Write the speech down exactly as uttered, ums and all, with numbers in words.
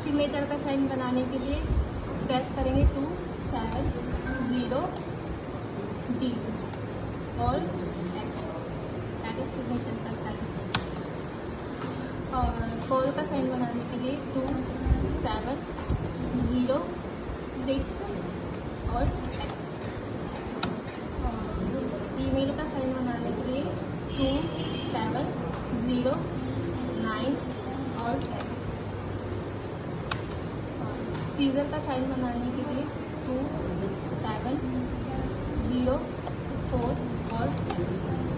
Signature का sign बनाने के लिए प्रेस करेंगे टू सेवन ज़ीरो डी और एक्स, दैट इज सिग्नेचर का साइन। और कॉल का साइन बनाने के लिए टू सेवन ज़ीरो सिक्स और एक्स। और ईमेल का साइन बनाने के लिए टू सेवन ज़ीरो नाइन और एक्स। सीजर का साइन बनाने के लिए टू सेवन ज़ीरो फोर और एक्स।